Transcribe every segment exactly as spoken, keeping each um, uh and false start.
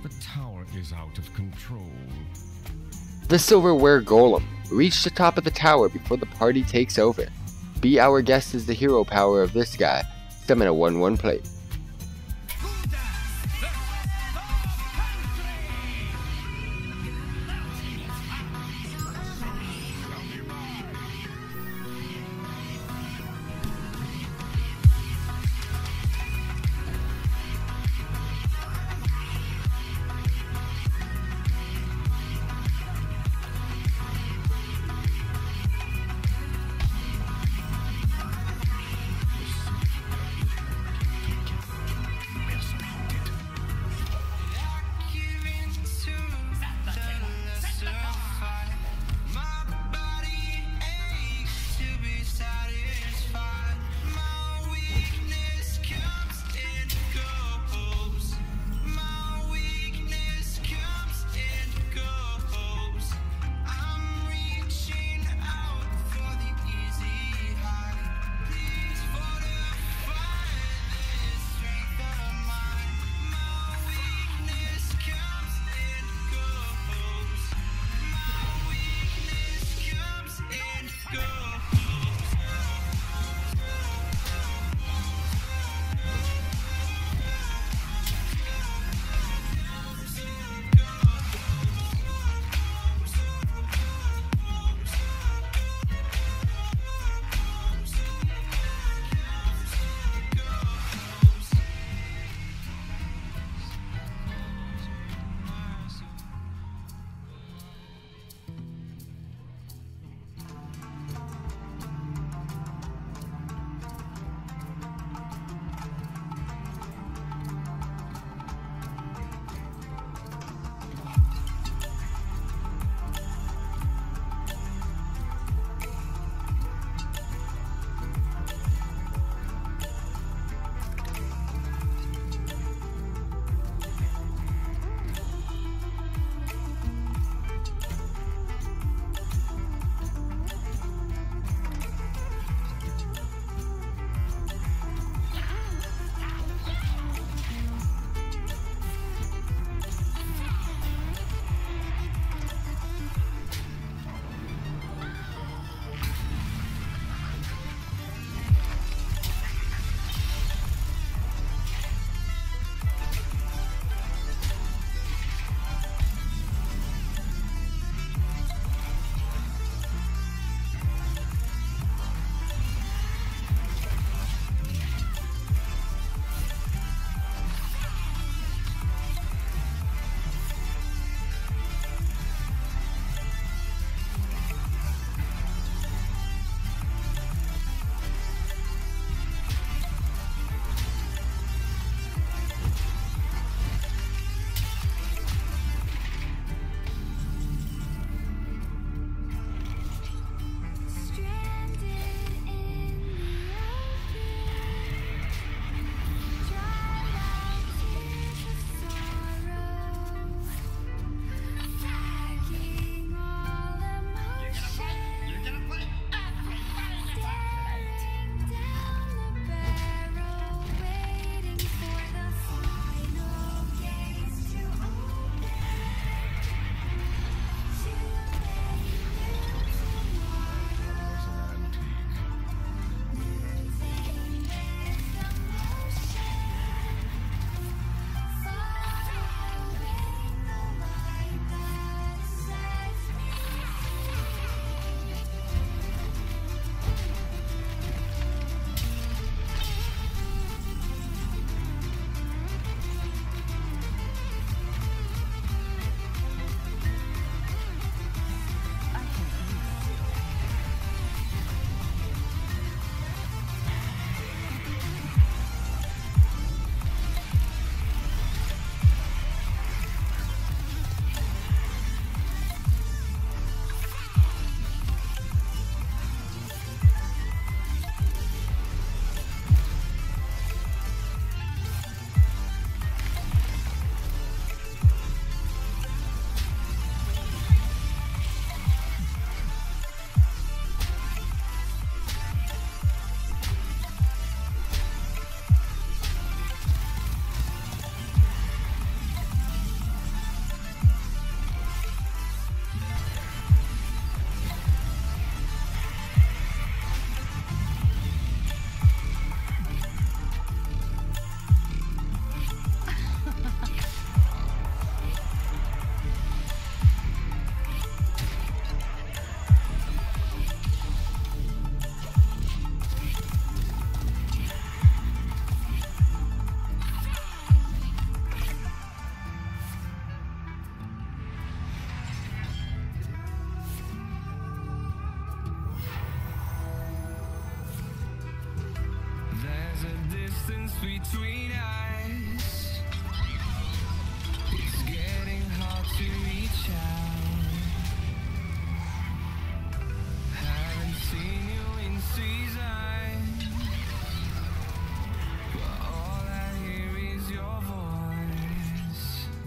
The tower is out of control. The Silverware Golem. Reach the top of the tower before the party takes over. Be our guest as the hero power of this guy. Summon a one one plate. between us. It's getting hard to reach out. Haven't seen you in season, but all I hear is your voice.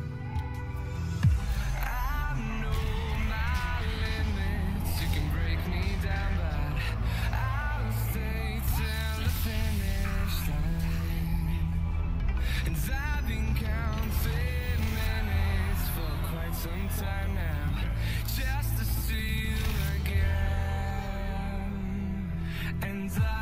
I know my limits, you can break me down, but I'll stay till the finish line. And I've been counting minutes for quite some time now, just to see you again. And I